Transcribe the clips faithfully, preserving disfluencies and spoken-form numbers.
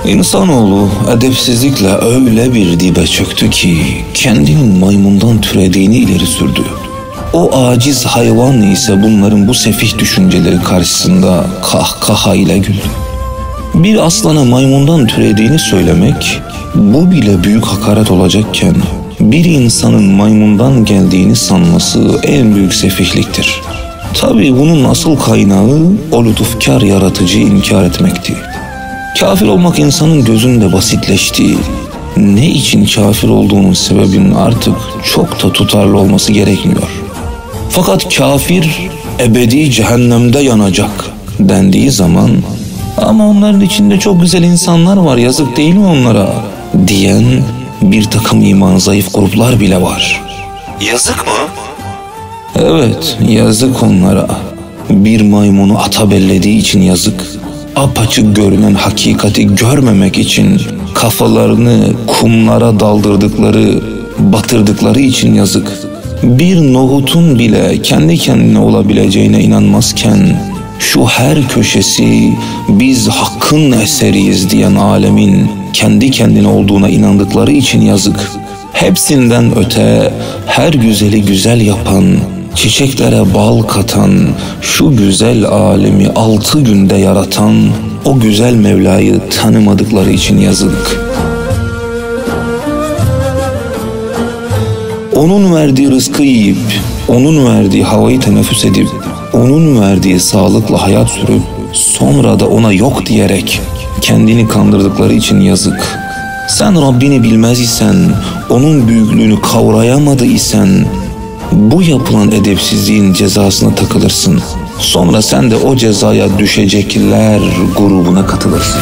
İnsanoğlu edepsizlikle öyle bir dibe çöktü ki kendinin maymundan türediğini ileri sürdü. O aciz hayvan ise bunların bu sefih düşünceleri karşısında kahkahayla güldü. Bir aslana maymundan türediğini söylemek bu bile büyük hakaret olacakken bir insanın maymundan geldiğini sanması en büyük sefihliktir. Tabii bunun asıl kaynağı o lütufkar yaratıcıyı inkar etmekti. Kafir olmak insanın gözünde basitleşti. Ne için kafir olduğunun sebebinin artık çok da tutarlı olması gerekmiyor. Fakat kafir ebedi cehennemde yanacak dendiği zaman ama onların içinde çok güzel insanlar var, yazık değil mi onlara diyen bir takım imanı zayıf gruplar bile var. Yazık mı? Evet, yazık onlara. Bir maymunu ata bellediği için yazık. Apaçık görünen hakikati görmemek için kafalarını kumlara daldırdıkları, batırdıkları için yazık. Bir nohutun bile kendi kendine olabileceğine inanmazken şu her köşesi biz hakkın eseriyiz diyen alemin kendi kendine olduğuna inandıkları için yazık. Hepsinden öte her güzeli güzel yapan, çiçeklere bal katan, şu güzel alemi altı günde yaratan o güzel Mevla'yı tanımadıkları için yazık. Onun verdiği rızkı yiyip, onun verdiği havayı teneffüs edip, onun verdiği sağlıkla hayat sürüp, sonra da ona yok diyerek kendini kandırdıkları için yazık. Sen Rabbini bilmez isen, onun büyüklüğünü kavrayamadı isen, bu yapılan edepsizliğin cezasına takılırsın. Sonra sen de o cezaya düşecekler grubuna katılırsın.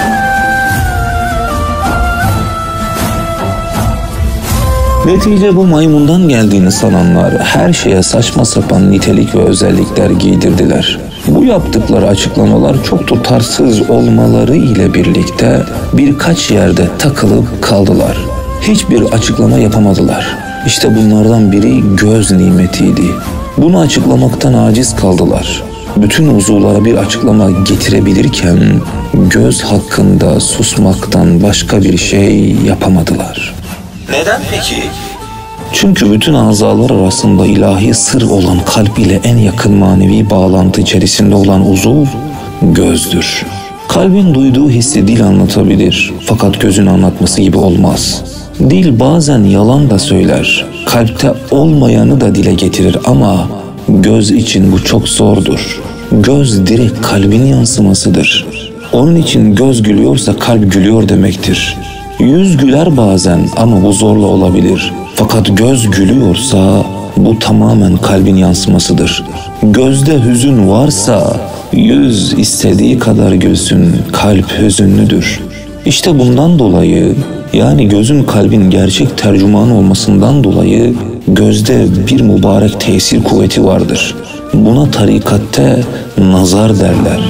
Netice bu maymundan geldiğini sananlar her şeye saçma sapan nitelik ve özellikler giydirdiler. Bu yaptıkları açıklamalar çok tutarsız olmaları ile birlikte birkaç yerde takılıp kaldılar. Hiçbir açıklama yapamadılar. İşte bunlardan biri göz nimetiydi. Bunu açıklamaktan aciz kaldılar. Bütün uzuvlara bir açıklama getirebilirken göz hakkında susmaktan başka bir şey yapamadılar. Neden peki? Çünkü bütün azalar arasında ilahi sır olan kalp ile en yakın manevi bağlantı içerisinde olan uzuv gözdür. Kalbin duyduğu hissi dil anlatabilir fakat gözün anlatması gibi olmaz. Dil bazen yalan da söyler, kalpte olmayanı da dile getirir ama göz için bu çok zordur. Göz direkt kalbin yansımasıdır. Onun için göz gülüyorsa kalp gülüyor demektir. Yüz güler bazen ama bu zorla olabilir. Fakat göz gülüyorsa bu tamamen kalbin yansımasıdır. Gözde hüzün varsa yüz istediği kadar gülsün, kalp hüzünlüdür. İşte bundan dolayı, yani gözün kalbin gerçek tercümanı olmasından dolayı gözde bir mübarek tesir kuvveti vardır. Buna tarikatte nazar derler.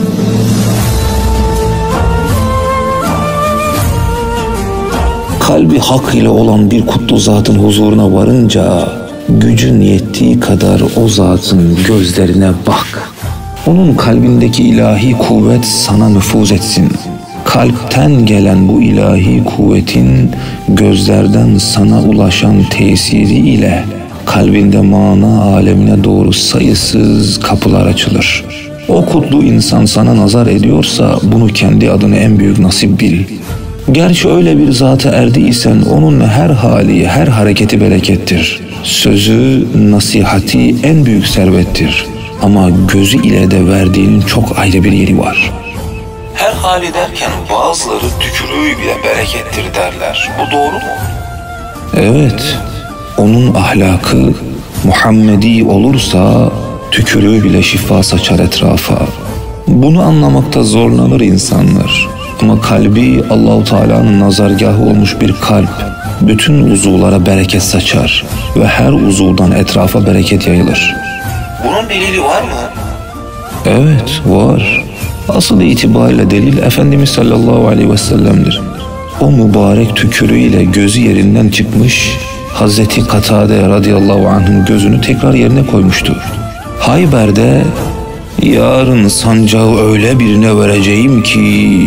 Kalbi hak ile olan bir kutlu zatın huzuruna varınca gücün yettiği kadar o zatın gözlerine bak. Onun kalbindeki ilahi kuvvet sana nüfuz etsin. Kalpten gelen bu ilahi kuvvetin gözlerden sana ulaşan tesiri ile kalbinde mana alemine doğru sayısız kapılar açılır. O kutlu insan sana nazar ediyorsa bunu kendi adına en büyük nasip bil. Gerçi öyle bir zata erdiysen onun her hali, her hareketi berekettir. Sözü, nasihati en büyük servettir. Ama gözü ile de verdiğinin çok ayrı bir yeri var. Her hali derken bazıları tükürüğü bile berekettir derler. Bu doğru mu? Evet, onun ahlakı Muhammedi olursa tükürüğü bile şifa saçar etrafa. Bunu anlamakta zorlanır insanlar. Ama kalbi Allahu Teala'nın nazargahı olmuş bir kalp bütün uzuvlara bereket saçar ve her uzuvdan etrafa bereket yayılır. Bunun delili var mı? Evet, var. Asıl itibariyle delil Efendimiz sallallahu aleyhi ve sellem'dir. O mübarek tükürüğüyle gözü yerinden çıkmış, Hazreti Katade radıyallahu anh'ın gözünü tekrar yerine koymuştu. Hayber'de yarın sancağı öyle birine vereceğim ki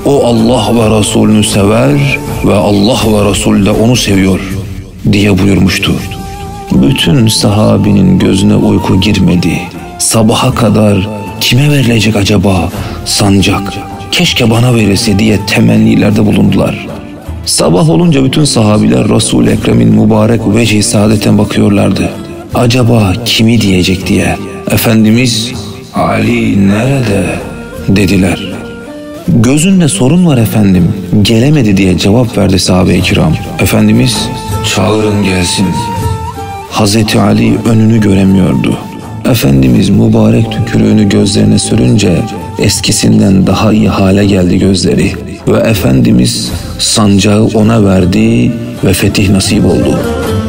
O Allah ve Resulünü sever ve Allah ve Resul de onu seviyor diye buyurmuştu. Bütün sahabinin gözüne uyku girmedi. Sabaha kadar kime verilecek acaba sancak? Keşke bana verilse diye temennilerde bulundular. Sabah olunca bütün sahabiler Resul-i Ekrem'in mübarek vecihi saadeten bakıyorlardı. Acaba kimi diyecek diye. Efendimiz Ali nerede dediler. Gözünde sorun var efendim, gelemedi diye cevap verdi sahabe-i kiram. Efendimiz çağırın gelsin. Hazreti Ali önünü göremiyordu. Efendimiz mübarek tükürüğünü gözlerine sürünce eskisinden daha iyi hale geldi gözleri. Ve Efendimiz sancağı ona verdi ve fetih nasip oldu.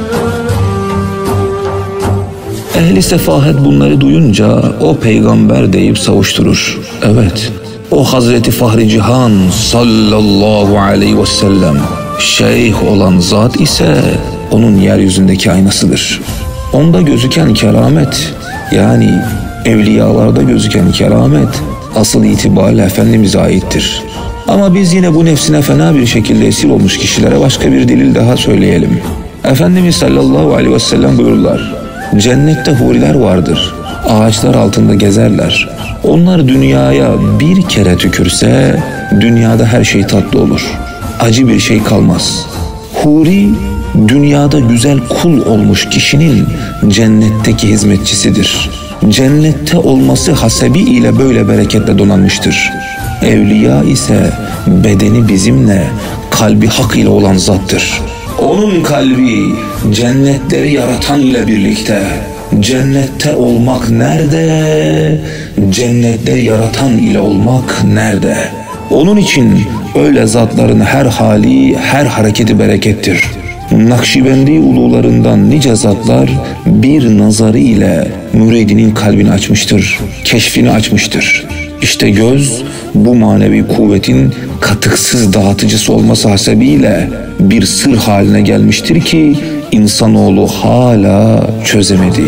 Ehli sefahet bunları duyunca o peygamber deyip savuşturur. Evet, o Hazreti Fahri Cihan sallallahu aleyhi ve sellem şeyh olan zat ise onun yeryüzündeki aynasıdır. Onda gözüken keramet, yani evliyalarda gözüken keramet asıl itibariyle Efendimiz'e aittir. Ama biz yine bu nefsine fena bir şekilde esir olmuş kişilere başka bir delil daha söyleyelim. Efendimiz sallallahu aleyhi ve sellem buyururlar. Cennette huriler vardır. Ağaçlar altında gezerler. Onlar dünyaya bir kere tükürse dünyada her şey tatlı olur. Acı bir şey kalmaz. Huri dünyada güzel kul olmuş kişinin cennetteki hizmetçisidir. Cennette olması hasebi ile böyle bereketle donanmıştır. Evliya ise bedeni bizimle, kalbi hak ile olan zattır. Onun kalbi cennetleri yaratan ile birlikte. Cennette olmak nerede? Cennetleri yaratan ile olmak nerede? Onun için öyle zatların her hali, her hareketi berekettir. Nakşibendi ulularından nice zatlar bir nazarı ile müridinin kalbini açmıştır, keşfini açmıştır. İşte göz bu manevi kuvvetin katıksız dağıtıcısı olması hasebiyle bir sır haline gelmiştir ki insanoğlu hala çözemedi.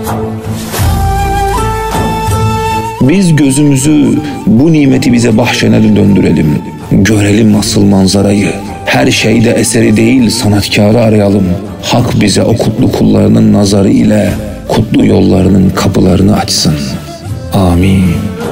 Biz gözümüzü bu nimeti bize bahşedene döndürelim. Görelim asıl manzarayı. Her şeyde eseri değil sanatkarı arayalım. Hak bize o kutlu kullarının nazarı ile kutlu yollarının kapılarını açsın. Amin.